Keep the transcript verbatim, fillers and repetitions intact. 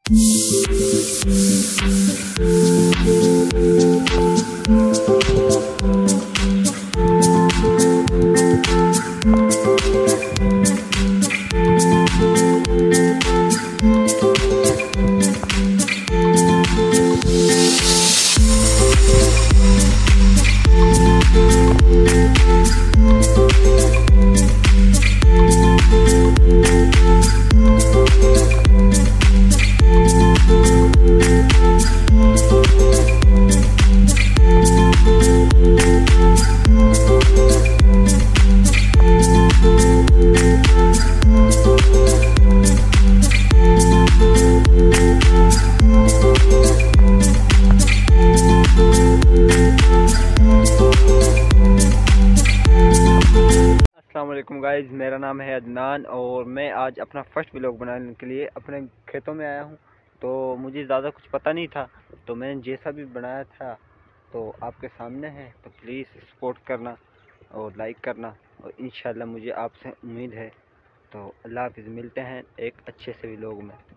अस्सलामुअलैकुम गाइज़, मेरा नाम है अदनान और मैं आज अपना फर्स्ट व्लॉग बनाने के लिए अपने खेतों में आया हूँ। तो मुझे ज़्यादा कुछ पता नहीं था, तो मैंने जैसा भी बनाया था तो आपके सामने है। तो प्लीज़ सपोर्ट करना और लाइक करना, और इंशाल्लाह मुझे आपसे उम्मीद है। तो अल्लाह हाफ़िज़, मिलते हैं एक अच्छे से व्लॉग में।